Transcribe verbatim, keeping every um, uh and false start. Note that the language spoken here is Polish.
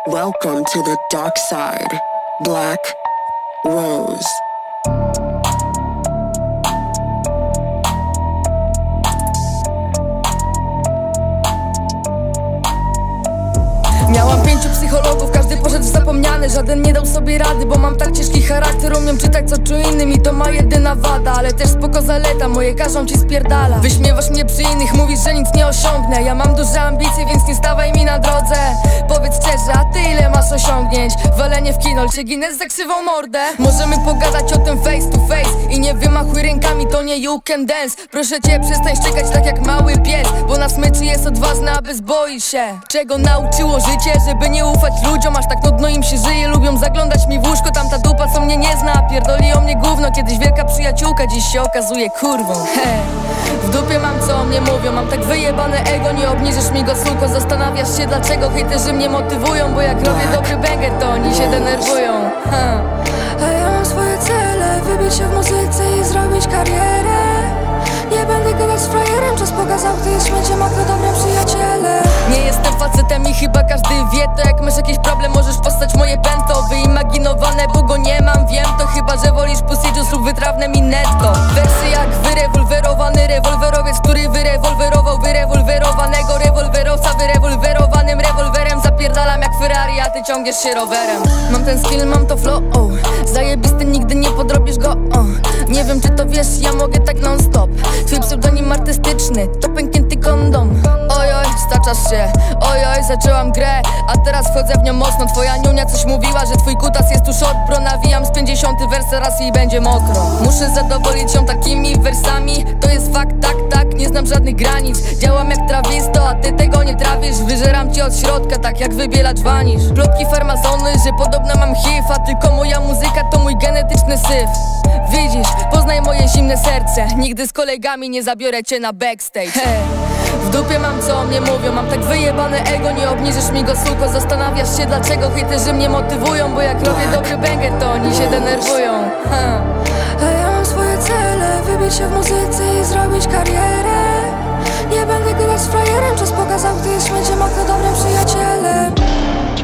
Welcome to the dark side, Black Rose. Miałam pięciu psychologów, każdy poszedł w zapomniany. Żaden nie dał sobie rady, bo mam tak ciężki charakter. Umiem czytać co czuł innym i to ma jedyna wada, ale też spoko zaleta, moje każą ci spierdala. Wyśmiewasz mnie przy innych, mówisz, że nic nie osiągnę. Ja mam duże ambicje, więc nie stawaj mi na drodze. Powiedz szczerze, a ty ile masz osiągnięć? Walenie w kino, czy ginę za krzywą mordę? Możemy pogadać o tym face to face i nie wymachuj rękami, to nie you can dance. Proszę cię, przestań szczekać tak jak mały pies, bo na smyczy jest odważny, a bezboi się. Czego nauczyło życie? Żeby nie ufać ludziom, aż tak nudno im się żyje. Lubią zaglądać mi w łóżko, tamta dupa co mnie nie zna. Pierdoli o mnie gówno, kiedyś wielka przyjaciółka, dziś się okazuje kurwą. He. W dupie mam co o mnie mówią, mam tak wyjebane ego, nie obniżysz mi go suko. Zastanawiasz się dlaczego hejterzy mnie motywują, bo jak robię dobry banger to oni się denerwują. Ha. A ja mam swoje cele, wybić się w muzyce i zrobić karierę. Nie będę gadać z frajerem, czas pokazał, gdy jest śmieciem, a kto dobrym przyjaciele. Nie jestem facetem i chyba każdy wie to. Jak masz jakiś problem, możesz postać moje pęto. Wyimaginowane, bo go nie mam, wiem to. Chyba, że wolisz pussy juice lub wytrawne minetto. Wersy jak wyrewolwerowany rewolwerowiec, który wyrewolwerował wyrewolwerowanego rewolwerowca. Wyrewolwerowanym rewolwerem zapierdalam jak Ferrari, a ty ciągniesz się rowerem. Mam ten skill, mam to flow, oh. Zajebisty, nigdy nie podrobisz go, oh. Nie wiem czy to wiesz, ja mogę tak non stop. Twój pseudonim artystyczny, to pęknięty kondom. Oj oj, staczasz się, oj oj, zaczęłam grę, a teraz wchodzę w nią mocno. Twoja niunia coś mówiła, że twój kutas jest tu short, bro. Nawijam z pięćdziesiąty wers raz i będzie mokro. Muszę zadowolić ją takimi wersami, to jest fakt, tak, tak, nie znam żadnych granic. Działam jak trawisto, a ty tego nie trawisz. Wyżeram cię od środka, tak jak wybielacz wanisz. Plotki farmazony, że podobno mam H I V, a tylko moja muzyka to mój genetyczny syf. Widzisz, poznaj moje zimne serce, nigdy z kolegami nie zabiorę cię na backstage. He. W dupie mam co o mnie mówią, mam tak wyjebane ego, nie obniżysz mi go suko. Zastanawiasz się dlaczego hejterzy mnie motywują, bo jak robię dobry banger to oni się denerwują. Ha. A ja mam swoje cele, wybić się w muzyce i zrobić karierę. Nie będę gadać z frajerem, czas pokazał, gdy jest śmieciem, a kto dobrym przyjacielem.